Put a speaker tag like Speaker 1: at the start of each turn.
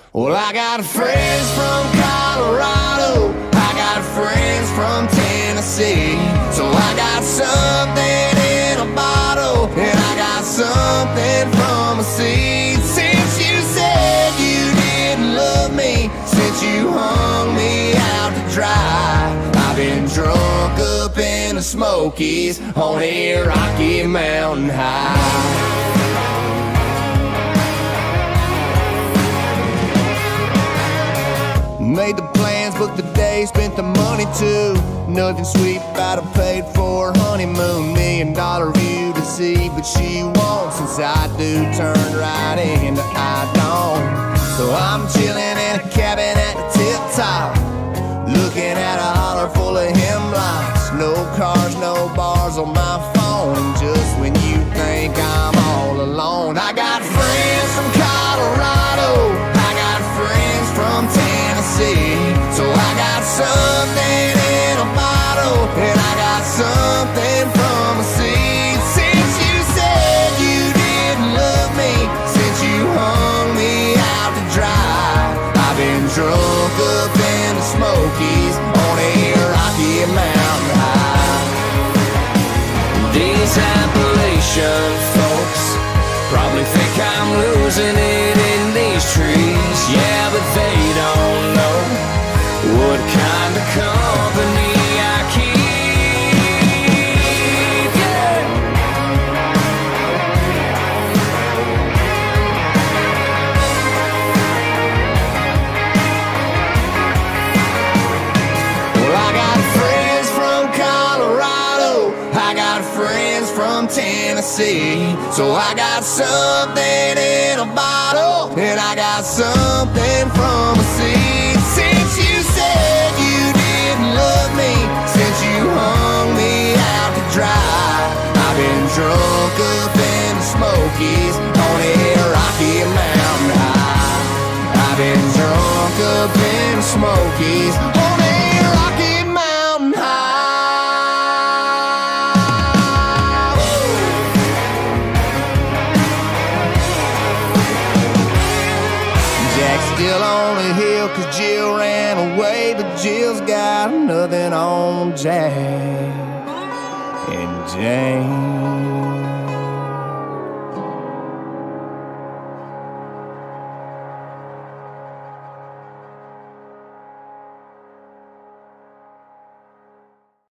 Speaker 1: Well, I got friends from Colorado, I got friends from Tennessee. So I got something in a bottle, and I got something from a seed. Since you said you didn't love me, since you hung me out to dry, I've been drunk up in the Smokies on a Rocky Mountain high. Made the plans, booked the day, spent the money too. Nothing sweet about a paid for honeymoon. $1 million view to see, but she won't. Since I do, turned right into I don't. So I'm chilling in a cabin at the tip top, looking at a holler full of hemlocks. No cars, no bars on my phone. Just when you think I'm all alone, I got friends from Colorado, I got friends from Tennessee. So I got something in a bottle, and I got something from a seed. Since you said you didn't love me, since you hung me out to dry, I've been drunk up in the Smokies on a Rocky Mountain high. These Appalachian folks probably think I'm losing it in these trees. Yeah, but they don't know what kind of company I keep. Yeah. Well, I got friends from Colorado, I got friends from Tennessee. So I got something in a bottle, and I got something from a seed. Since you said you didn't love me, since you hung me out to dry, I've been drunk up in the Smokies on a Rocky Mountain high. I've been drunk up in the Smokies on a Rocky Mountain high. Jack's still on the hill 'cause Jill ran away, but Jill's got nothing on Jack and Jane.